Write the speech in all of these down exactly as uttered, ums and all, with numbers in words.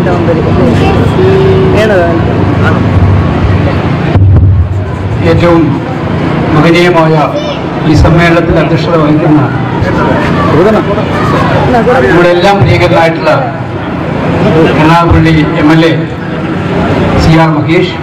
ഏറ്റവും മഹനീയമായ ഈ സമ്മേളനത്തിൽ അധ്യക്ഷത വഹിക്കുന്ന നമ്മുടെ എല്ലാം പ്രിയങ്കരനായിട്ടുള്ള Ernakulam M L A C R Mahesh,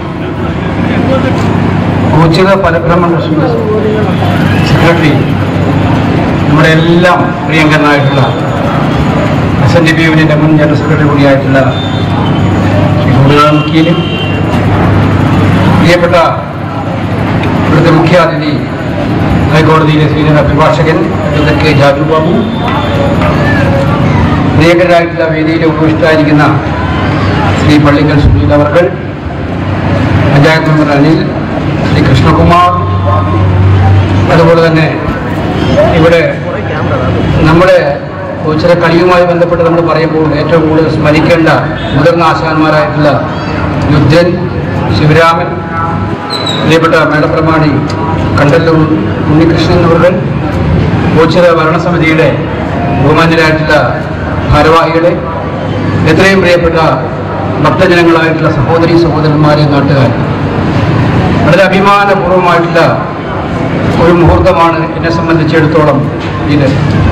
Ochira Parabrahma secretary, നമ്മുടെ എല്ലാം പ്രിയങ്കരനായിട്ടുള്ള എസ് എൻ ഡി പി യൂണിയൻ്റെ മുൻ ജനറൽ സെക്രട്ടറി കൂടിയായിട്ടുള്ള ശ്രീ ഗുരുനാഥ് മുഖ്യനും, പ്രിയപ്പെട്ട ഇവിടുത്തെ മുഖ്യാതിഥി ഹൈക്കോടതിയിലെ സീനിയർ അഭിഭാഷകൻ അഡ്വക്കേറ്റ് കെ ജാജു ബാബു, പ്രിയങ്കരായിട്ടുള്ള വേദിയിലെ ഉപവിഷ്ടായിരിക്കുന്ന ശ്രീ പള്ളിക്കൽ സുനിൽ അവർകൾ, പഞ്ചായത്ത് മെമ്പർ അനിൽ, ശ്രീ കൃഷ്ണകുമാർ, അതുപോലെ തന്നെ ഇവിടെ നമ്മുടെ ചില കളിയുമായി ബന്ധപ്പെട്ട് നമ്മൾ പറയുമ്പോൾ ഏറ്റവും കൂടുതൽ സ്മരിക്കേണ്ട മുതിർന്ന ആശാന്മാരായിട്ടുള്ള യുദ്ധൻ, ശിവരാമൻ, പ്രിയപ്പെട്ട മേടപ്രമാണി കണ്ടല്ലൂർ ഉണ്ണികൃഷ്ണൻ അവർ, ഓച്ചിറ ഭരണസമിതിയുടെ ബഹുമാന്യരായിട്ടുള്ള ഭാരവാഹികളെ, എത്രയും പ്രിയപ്പെട്ട ഭക്തജനങ്ങളായിട്ടുള്ള സഹോദരി സഹോദരന്മാരെ, നാട്ടുകാർ, വളരെ അഭിമാനപൂർവമായിട്ടുള്ള ഒരു മുഹൂർത്തമാണ് എന്നെ സംബന്ധിച്ചിടത്തോളം ഇത്.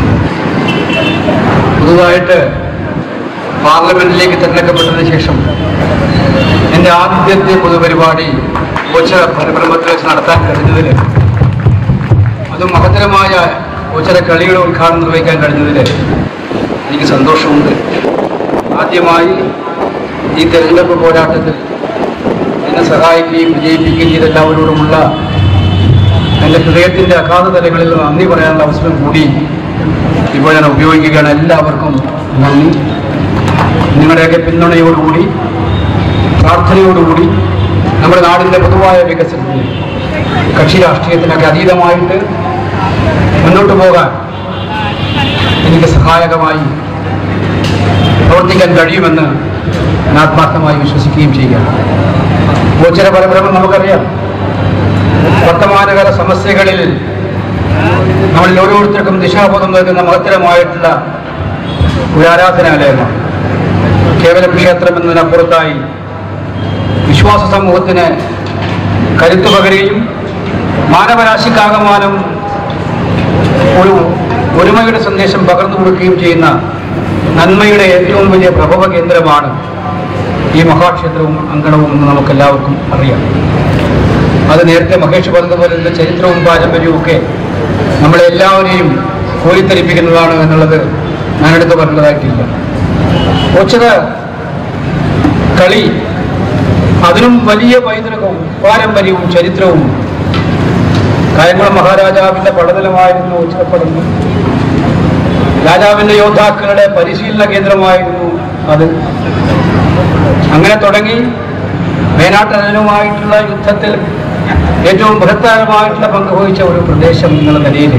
പുതുതായിട്ട് പാർലമെന്റിലേക്ക് തിരഞ്ഞെടുക്കപ്പെട്ടതിന് ശേഷം എൻ്റെ ആദ്യത്തെ പൊതുപരിപാടി ഓച്ചിറ പരബ്രഹ്മത്തിൽ വെച്ച് നടത്താൻ കഴിഞ്ഞതിൽ, അതും മഹത്തരമായ ഓച്ചിറ കളിയുടെ ഉദ്ഘാടനം നിർവഹിക്കാൻ കഴിഞ്ഞതിൽ എനിക്ക് സന്തോഷമുണ്ട്. ആദ്യമായി ഈ തെരഞ്ഞെടുപ്പ് പോരാട്ടത്തിൽ എന്നെ സഹായിക്കുകയും വിജയിപ്പിക്കുകയും ചെയ്ത എല്ലാവരോടുമുള്ള എൻ്റെ ഹൃദയത്തിൻ്റെ അഗാധ തലങ്ങളിൽ നന്ദി പറയാനുള്ള അവസരം കൂടി ഇപ്പോൾ ഞാൻ ഉപയോഗിക്കുകയാണ്. എല്ലാവർക്കും നന്ദി. നിങ്ങളുടെയൊക്കെ പിന്തുണയോടുകൂടി, പ്രാർത്ഥനയോടുകൂടി നമ്മുടെ നാടിൻ്റെ പൊതുവായ വികസനത്തിന്, കക്ഷി രാഷ്ട്രീയത്തിനൊക്കെ അതീതമായിട്ട് മുന്നോട്ട് പോകാൻ എനിക്ക് സഹായകമായി പ്രവർത്തിക്കാൻ കഴിയുമെന്ന് ഞാൻ ആത്മാർത്ഥമായി വിശ്വസിക്കുകയും ചെയ്യുകയാണ്. ഓച്ചിറ പരബ്രഹ്മം നമുക്കറിയാം, വർത്തമാനകാല സമസ്യകളിൽ നമ്മളിൽ ഓരോരുത്തർക്കും ദിശാബോധം നൽകുന്ന മഹത്തരമായിട്ടുള്ള ഒരു ആരാധനാലയമാണ്. കേവലം ക്ഷേത്രം എന്നതിനപ്പുറത്തായി വിശ്വാസ സമൂഹത്തിന് കരുത്തു പകരുകയും മാനവരാശിക്കാകമാനം ഒരു ഒരുമയുടെ സന്ദേശം പകർന്നു കൊടുക്കുകയും ചെയ്യുന്ന നന്മയുടെ ഏറ്റവും വലിയ പ്രഭവ കേന്ദ്രമാണ് ഈ മഹാക്ഷേത്രവും അങ്കണവും എന്ന് നമുക്കെല്ലാവർക്കും അറിയാം. അത് നേരത്തെ മഹേഷ് പറഞ്ഞതുപോലെ ഇതിൻ്റെ ചരിത്രവും പാരമ്പര്യവും ഒക്കെ നമ്മളെല്ലാവരെയും കോരിത്തരിപ്പിക്കുന്നതാണ് എന്നുള്ളത് ഞാനെടുത്ത് പറഞ്ഞതായിട്ടില്ല. ഓച്ചിറ കളി അതിനും വലിയ പൈതൃകവും പാരമ്പര്യവും ചരിത്രവും. കായംകുളം മഹാരാജാവിൻ്റെ പടനിലമായിരുന്നു ഓച്ചിറപ്പടന്ന്. രാജാവിൻ്റെ യോദ്ധാക്കളുടെ പരിശീലന കേന്ദ്രമായിരുന്നു അത്. അങ്ങനെ തുടങ്ങി വേനാട്ടനുമായിട്ടുള്ള യുദ്ധത്തിൽ ഏറ്റവും ബൃഹത്താരമായിട്ടുള്ള പങ്ക് വഹിച്ച ഒരു പ്രദേശം എന്നുള്ള നിലയിൽ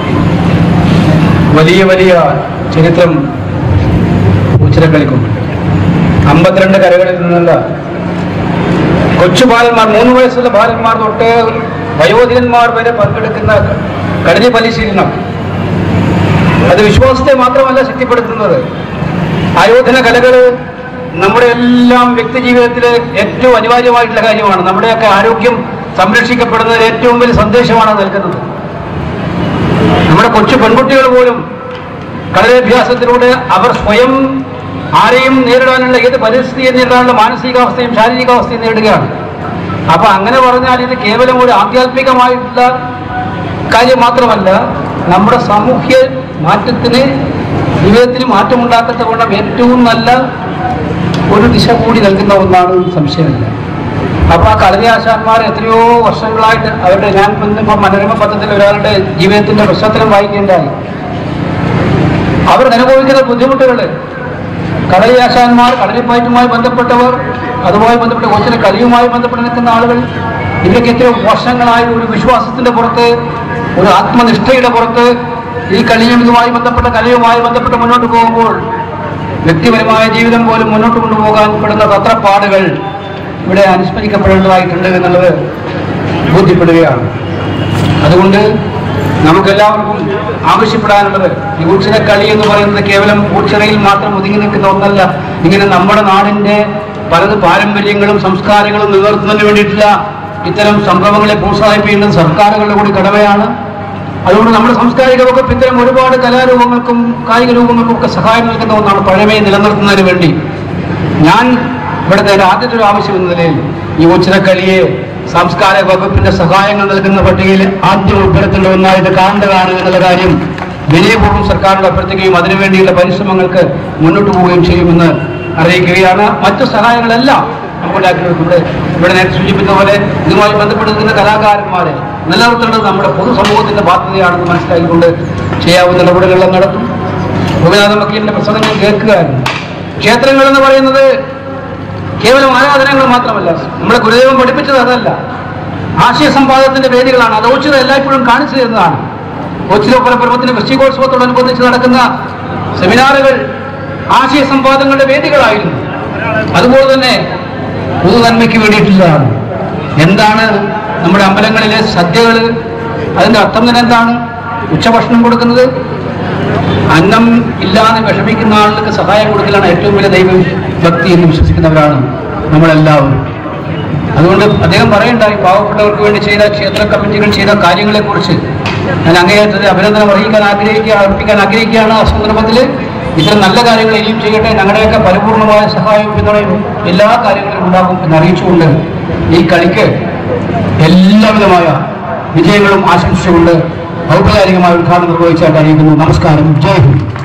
വലിയ വലിയ ചരിത്രം ഓച്ചിറക്കളിക്കുണ്ട്. അമ്പത്തിരണ്ട് കരകളിൽ നിന്നുള്ള കൊച്ചു ബാലന്മാർ, മൂന്ന് വയസ്സുള്ള ബാലന്മാർ തൊട്ട് വയോധികന്മാർ വരെ പങ്കെടുക്കുന്ന കളരി പരിശീലനം, അത് വിശ്വാസത്തെ മാത്രമല്ല ശക്തിപ്പെടുത്തുന്നത്. ആയോധന കലകൾ നമ്മുടെ എല്ലാം വ്യക്തി ജീവിതത്തിലെ ഏറ്റവും അനിവാര്യമായിട്ടുള്ള കാര്യമാണ്. നമ്മുടെയൊക്കെ ആരോഗ്യം സംരക്ഷിക്കപ്പെടുന്നതിന് ഏറ്റവും വലിയ സന്ദേശമാണ് നൽകുന്നത്. നമ്മുടെ കൊച്ചു പെൺകുട്ടികൾ പോലും കളരിഭ്യാസത്തിലൂടെ അവർ സ്വയം ആരെയും നേരിടാനുള്ള, ഏത് പരിസ്ഥിതിയെ നേരിടാനുള്ള മാനസികാവസ്ഥയും ശാരീരികാവസ്ഥയും നേടുകയാണ്. അപ്പൊ അങ്ങനെ പറഞ്ഞാൽ ഇത് കേവലം ഒരു ആധ്യാത്മികമായിട്ടുള്ള കാര്യം മാത്രമല്ല, നമ്മുടെ സാമൂഹ്യ മാറ്റത്തിന്, ജീവിതത്തിന് മാറ്റമുണ്ടാക്കത്തവണ്ണം ഏറ്റവും നല്ല ഒരു ദിശ കൂടി നൽകുന്ന ഒന്നാണ്, സംശയമില്ല. അപ്പോൾ ആ കളരിയാശാന്മാർ എത്രയോ വർഷങ്ങളായിട്ട് അവരുടെ, ഞാൻ ഇന്നിപ്പോൾ മനോരമ പത്രത്തിൽ ഒരാളുടെ ജീവിതത്തിൻ്റെ പശ്ചാത്തലം വായിക്കേണ്ടായി. അവർ അനുഭവിക്കുന്ന ബുദ്ധിമുട്ടുകൾ, കളരിയാശാന്മാർ, കളരിപ്പയറ്റുമായി ബന്ധപ്പെട്ടവർ, അതുമായി ബന്ധപ്പെട്ട ഓച്ചിറ കളിയുമായി ബന്ധപ്പെട്ട് നിൽക്കുന്ന ആളുകൾ, ഇവരൊക്കെ എത്രയോ വർഷങ്ങളായി ഒരു വിശ്വാസത്തിൻ്റെ പുറത്ത്, ഒരു ആത്മനിഷ്ഠയുടെ പുറത്ത് ഈ കളിയും ഇതുമായി ബന്ധപ്പെട്ട കലയുമായി ബന്ധപ്പെട്ട് മുന്നോട്ട് പോകുമ്പോൾ വ്യക്തിപരമായ ജീവിതം പോലും മുന്നോട്ട് കൊണ്ടുപോകാൻ പെടുന്ന തത്രപ്പാടുകൾ ഇവിടെ അനുസ്മരിക്കപ്പെടേണ്ടതായിട്ടുണ്ട് എന്നുള്ളത് ബോധ്യപ്പെടുകയാണ്. അതുകൊണ്ട് നമുക്കെല്ലാവർക്കും ആവശ്യപ്പെടാനുള്ളത് ഈ ഊച്ചിറക്കളി എന്ന് പറയുന്നത് കേവലം ഊച്ചിറയിൽ മാത്രം ഒതുങ്ങി നിൽക്കുന്ന ഒന്നല്ല. ഇങ്ങനെ നമ്മുടെ നാടിന്റെ പലത് പാരമ്പര്യങ്ങളും സംസ്കാരങ്ങളും നിലനിർത്തുന്നതിന് വേണ്ടിയിട്ടുള്ള ഇത്തരം സംഭവങ്ങളെ പ്രോത്സാഹിപ്പിക്കേണ്ടത് സർക്കാരുകളുടെ കൂടി കടമയാണ്. അതുകൊണ്ട് നമ്മുടെ സാംസ്കാരിക വകുപ്പ് ഇത്തരം ഒരുപാട് കലാരൂപങ്ങൾക്കും കായിക രൂപങ്ങൾക്കും ഒക്കെ സഹായം നൽകുന്ന ഒന്നാണ്. പഴമയെ നിലനിർത്തുന്നതിന് വേണ്ടി ഞാൻ ഇവിടുത്തെ ആദ്യത്തെ ഒരു ആവശ്യം എന്ന നിലയിൽ ഈ ഊച്ചിറക്കളിയെ സാംസ്കാരിക വകുപ്പിന്റെ സഹായങ്ങൾ നൽകുന്ന പട്ടികയിൽ ആദ്യം ഉൾപ്പെടുത്തേണ്ട ഒന്നായിട്ട് കാണേണ്ടതാണ് എന്നുള്ള കാര്യം വിനയപൂർവ്വം സർക്കാരിനോട് അഭ്യർത്ഥിക്കുകയും അതിനുവേണ്ടിയുള്ള പരിശ്രമങ്ങൾക്ക് മുന്നോട്ട് പോവുകയും ചെയ്യുമെന്ന് അറിയിക്കുകയാണ്. മറ്റു സഹായങ്ങളെല്ലാം നമുക്കുണ്ടാക്കിയിട്ടുണ്ട്. ഇവിടെ നേരത്തെ സൂചിപ്പിച്ച പോലെ ഇതുമായി ബന്ധപ്പെടുന്ന കലാകാരന്മാരെ നിലനിർത്തേണ്ടത് നമ്മുടെ പൊതുസമൂഹത്തിന്റെ ബാധ്യതയാണെന്ന് മനസ്സിലാക്കിക്കൊണ്ട് ചെയ്യാവുന്ന ഇടപെടലുകൾ നടത്തും. ഗോപിനാഥ വക്കീലിന്റെ പ്രസംഗങ്ങൾ കേൾക്കുകയായിരുന്നു. ക്ഷേത്രങ്ങൾ എന്ന് പറയുന്നത് കേവലം ആരാധനകൾ മാത്രമല്ല, നമ്മളെ ഗുരുദേവൻ പഠിപ്പിച്ചത് അതല്ല. ആശയ സമ്പാദനത്തിന്റെ വേദികളാണ്. അത് ഓച്ചിറ എല്ലായ്പ്പോഴും കാണിച്ചു തരുന്നതാണ്. ഓച്ചിറ പരമത്തിന് വൃശ്ചികോത്സവത്തോടനുബന്ധിച്ച് നടക്കുന്ന സെമിനാറുകൾ ആശയ സമ്പാദനങ്ങളുടെ വേദികളായിരുന്നു. അതുപോലെ തന്നെ പൊതു നന്മയ്ക്ക് വേണ്ടിയിട്ടുള്ളതാണ്. എന്താണ് നമ്മുടെ അമ്പലങ്ങളിലെ സദ്യകൾ? അതിന്റെ അർത്ഥം തന്നെ എന്താണ്? ഉച്ചഭക്ഷണം കൊടുക്കുന്നത്, അന്നം ഇല്ലാതെ വിഷമിക്കുന്ന ആളുകൾക്ക് സഹായം കൊടുക്കലാണ് ഏറ്റവും വലിയ ദൈവഭക്തി എന്ന് വിശ്വസിക്കുന്നവരാണ് നമ്മളെല്ലാവരും. അതുകൊണ്ട് അദ്ദേഹം പറയണ്ടായി പാവപ്പെട്ടവർക്ക് വേണ്ടി ചെയ്ത ക്ഷേത്ര കമ്മിറ്റികൾ ചെയ്ത കാര്യങ്ങളെക്കുറിച്ച് ഞാൻ അങ്ങേയറ്റത്തെ അഭിനന്ദനം അറിയിക്കാൻ ആഗ്രഹിക്കുക അർപ്പിക്കാൻ ആഗ്രഹിക്കുകയാണ്. ആ സന്ദർഭത്തിൽ ഇത്തരം നല്ല കാര്യങ്ങൾ ഇനിയും ചെയ്യട്ടെ. ഞങ്ങളുടെയൊക്കെ പരിപൂർണമായ സഹായവും പിന്തുണയും എല്ലാ കാര്യങ്ങളും ഉണ്ടാകും എന്നറിയിച്ചുകൊണ്ട് ഈ കളിക്ക് എല്ലാവിധമായ വിജയങ്ങളും ആശംസിച്ചുകൊണ്ട് ഔപചാരികമായ ഉദ്ഘാടനം നിർവഹിച്ചായിട്ട് അറിയിക്കുന്നു. നമസ്കാരം. ജയ് ഹിന്ദ്.